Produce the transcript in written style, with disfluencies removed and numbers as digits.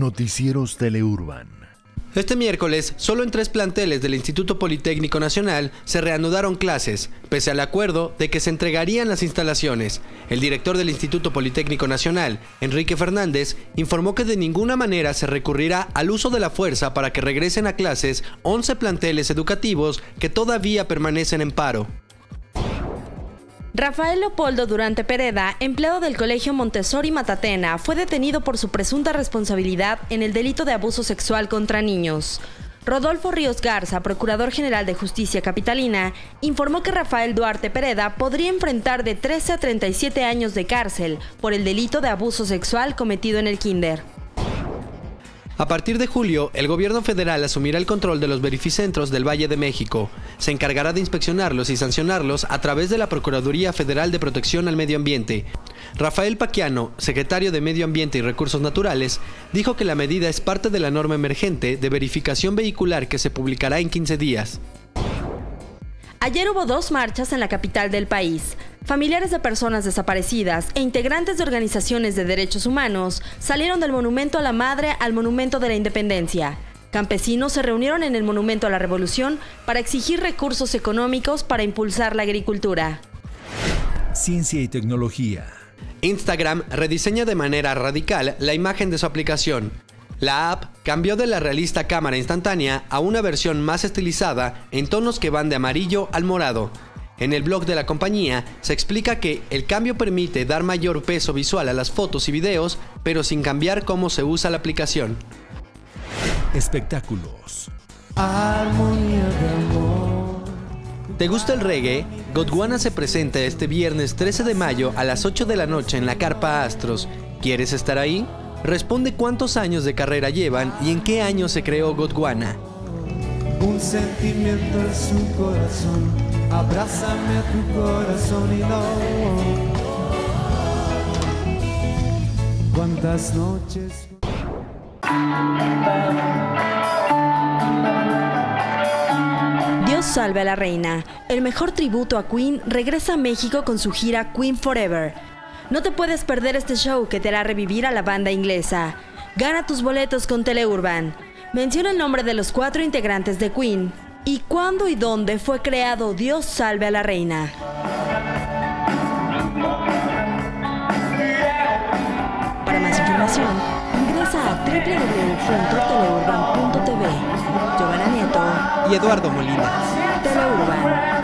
Noticieros Teleurban. Este miércoles, solo en 3 planteles del Instituto Politécnico Nacional se reanudaron clases, pese al acuerdo de que se entregarían las instalaciones. El director del Instituto Politécnico Nacional, Enrique Fernández, informó que de ninguna manera se recurrirá al uso de la fuerza para que regresen a clases 11 planteles educativos que todavía permanecen en paro. Rafael Leopoldo Durante Pereda, empleado del Colegio Montessori Matatena, fue detenido por su presunta responsabilidad en el delito de abuso sexual contra niños. Rodolfo Ríos Garza, Procurador General de Justicia Capitalina, informó que Rafael Duarte Pereda podría enfrentar de 13 a 37 años de cárcel por el delito de abuso sexual cometido en el kinder. A partir de julio, el gobierno federal asumirá el control de los verificentros del Valle de México. Se encargará de inspeccionarlos y sancionarlos a través de la Procuraduría Federal de Protección al Medio Ambiente. Rafael Paquiano, secretario de Medio Ambiente y Recursos Naturales, dijo que la medida es parte de la norma emergente de verificación vehicular que se publicará en 15 días. Ayer hubo 2 marchas en la capital del país. Familiares de personas desaparecidas e integrantes de organizaciones de derechos humanos salieron del Monumento a la Madre al Monumento de la Independencia. Campesinos se reunieron en el Monumento a la Revolución para exigir recursos económicos para impulsar la agricultura. Ciencia y tecnología. Instagram rediseña de manera radical la imagen de su aplicación. La app cambió de la realista cámara instantánea a una versión más estilizada en tonos que van de amarillo al morado. En el blog de la compañía se explica que el cambio permite dar mayor peso visual a las fotos y videos, pero sin cambiar cómo se usa la aplicación. Espectáculos. Armonía de amor. ¿Te gusta el reggae? Gondwana se presenta este viernes 13 de mayo a las 8 de la noche en la Carpa Astros. ¿Quieres estar ahí? Responde cuántos años de carrera llevan y en qué año se creó Gondwana. Un sentimiento en su corazón, abrázame a tu corazón y no. Cuántas noches. Dios salve a la reina. El mejor tributo a Queen regresa a México con su gira Queen Forever. No te puedes perder este show que te hará revivir a la banda inglesa. Gana tus boletos con Teleurban. Menciona el nombre de los 4 integrantes de Queen. ¿Y cuándo y dónde fue creado Dios salve a la reina? Para más información, ingresa a www.teleurban.tv. Giovanna Nieto Y Eduardo Molina. Teleurban.